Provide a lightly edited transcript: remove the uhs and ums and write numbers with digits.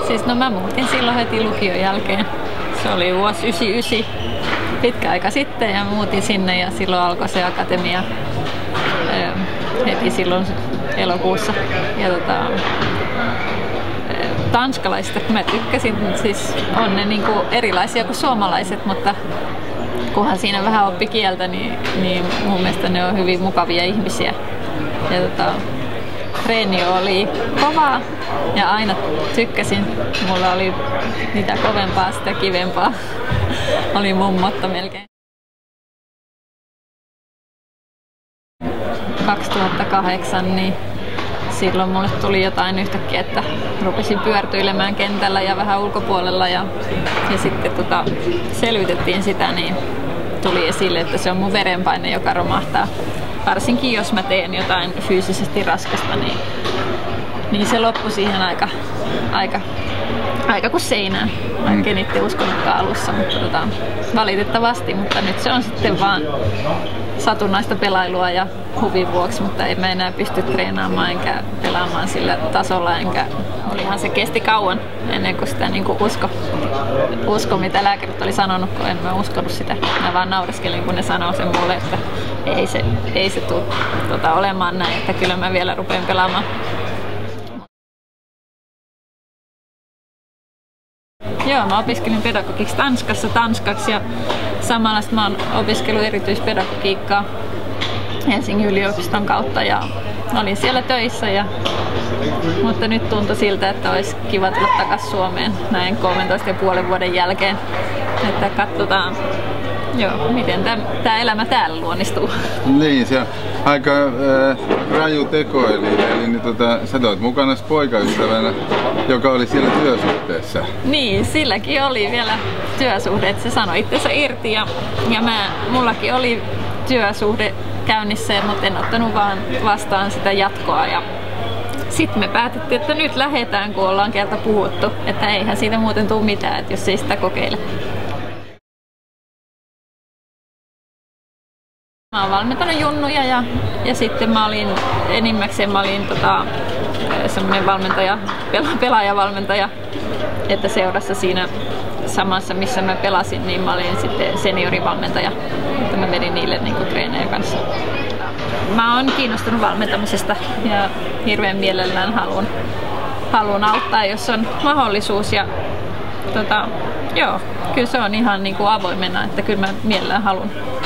Siis no mä muutin silloin heti lukion jälkeen. Se oli vuosi 1999, pitkä aika sitten, ja muutin sinne ja silloin alkoi se akatemia heti silloin elokuussa. Ja tanskalaisista mä tykkäsin, siis on ne niinku erilaisia kuin suomalaiset, mutta kunhan siinä vähän oppi kieltä, niin mun mielestä ne on hyvin mukavia ihmisiä. Ja treeni oli kovaa ja aina tykkäsin. Mulla oli mitä kovempaa, sitä kivempaa. Oli mun motto melkein. 2008 niin silloin mulle tuli jotain yhtäkkiä, että rupesin pyörtyilemään kentällä ja vähän ulkopuolella ja sitten selvitettiin sitä, niin tuli esille, että se on mun verenpaine, joka romahtaa. Varsinkin jos mä teen jotain fyysisesti raskasta, niin se loppui siihen aika kuin seinään. Vaikka en itse uskonutkaan alussa, mutta valitettavasti, mutta nyt se on sitten vaan satunnaista pelailua ja huvin vuoksi, mutta en mä enää pysty treenaamaan enkä pelaamaan sillä tasolla, olihan se kesti kauan ennen kuin sitä niin kuin usko mitä lääkärit oli sanonut, kun en mä uskonut sitä. Mä vaan naureskelin, kun ne sanoo sen mulle, että ei se tule olemaan näin, että kyllä mä vielä rupean pelaamaan. Joo, mä opiskelin pedagogiksi tanskaksi ja samalla mä oon opiskellut erityispedagogiikkaa Helsingin yliopiston kautta ja olin siellä töissä, mutta nyt tuntui siltä, että olisi kiva tulla takaisin Suomeen näin 13,5 vuoden jälkeen, että katsotaan miten tämä elämä täällä luonnistuu. Niin, se on aika raju teko, eli sä toit mukana poikaystävänä, joka oli siellä työsuhteessa. Niin, silläkin oli vielä työsuhde, että se sanoi itsensä irti ja mullakin oli työsuhde käynnissä, mutta en ottanut vaan vastaan sitä jatkoa. Ja sitten me päätettiin, että nyt lähdetään, kun ollaan kerta puhuttu, että eihän siitä muuten tule mitään, että jos ei sitä kokeile. Mä oon valmentanut junnuja ja sitten mä olin enimmäkseen semmoinen pelaajavalmentaja, että seurassa siinä samassa missä mä pelasin, niin mä olin sitten seniorivalmentaja, että mä vedin niille niinku treenejä kanssa. Mä oon kiinnostunut valmentamisesta ja hirveän mielellään haluan auttaa, jos on mahdollisuus ja kyllä se on ihan niinku avoimena, että kyllä mä mielellään haluan.